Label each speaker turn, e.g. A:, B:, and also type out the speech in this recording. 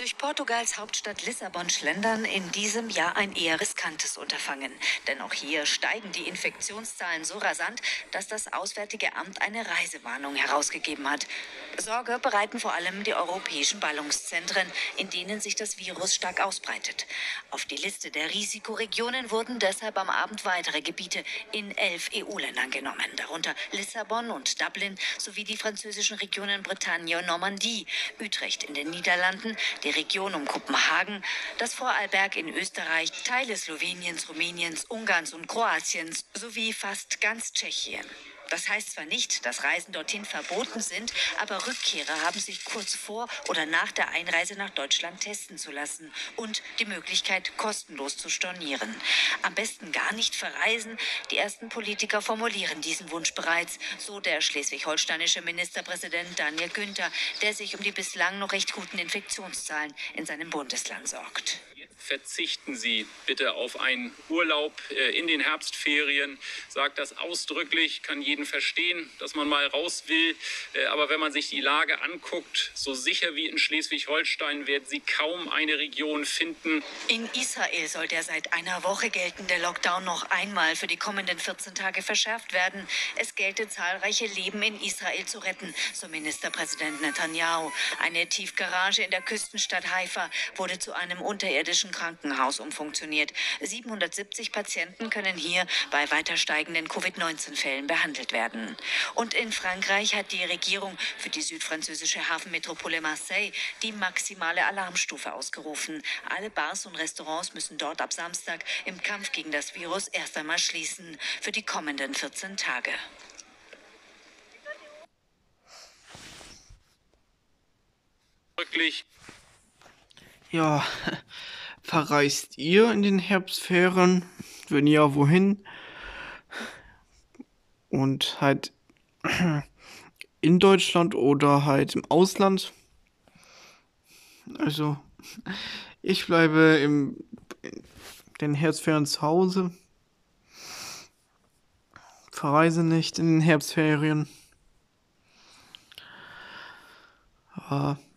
A: Durch Portugals Hauptstadt Lissabon schlendern in diesem Jahr ein eher riskantes Unterfangen. Denn auch hier steigen die Infektionszahlen so rasant, dass das Auswärtige Amt eine Reisewarnung herausgegeben hat. Sorge bereiten vor allem die europäischen Ballungszentren, in denen sich das Virus stark ausbreitet. Auf die Liste der Risikoregionen wurden deshalb am Abend weitere Gebiete in 11 EU-Ländern genommen, darunter Lissabon und Dublin sowie die französischen Regionen Bretagne und Normandie, Utrecht in den Niederlanden, die Region um Kopenhagen, das Vorarlberg in Österreich, Teile Sloweniens, Rumäniens, Ungarns und Kroatiens sowie fast ganz Tschechien. Das heißt zwar nicht, dass Reisen dorthin verboten sind, aber Rückkehrer haben sich kurz vor oder nach der Einreise nach Deutschland testen zu lassen und die Möglichkeit, kostenlos zu stornieren. Am besten gar nicht verreisen. Die ersten Politiker formulieren diesen Wunsch bereits, so der schleswig-holsteinische Ministerpräsident Daniel Günther, der sich um die bislang noch recht guten Infektionszahlen in seinem Bundesland sorgt.
B: Verzichten Sie bitte auf einen Urlaub in den Herbstferien. Sagt das ausdrücklich, kann jeden verstehen, dass man mal raus will. Aber wenn man sich die Lage anguckt, so sicher wie in Schleswig-Holstein werden Sie kaum eine Region finden.
A: In Israel soll der seit einer Woche geltende Lockdown noch einmal für die kommenden 14 Tage verschärft werden. Es gelte, zahlreiche Leben in Israel zu retten, so Ministerpräsident Netanyahu. Eine Tiefgarage in der Küstenstadt Haifa wurde zu einem unterirdischen Krankenhaus umfunktioniert. 770 Patienten können hier bei weiter steigenden Covid-19-Fällen behandelt werden. Und in Frankreich hat die Regierung für die südfranzösische Hafenmetropole Marseille die maximale Alarmstufe ausgerufen. Alle Bars und Restaurants müssen dort ab Samstag im Kampf gegen das Virus erst einmal schließen für die kommenden 14 Tage.
B: Wirklich.
C: Ja, verreist ihr in den Herbstferien? Wenn ja, wohin? Und halt in Deutschland oder halt im Ausland? Also, ich bleibe in den Herbstferien zu Hause. Verreise nicht in den Herbstferien.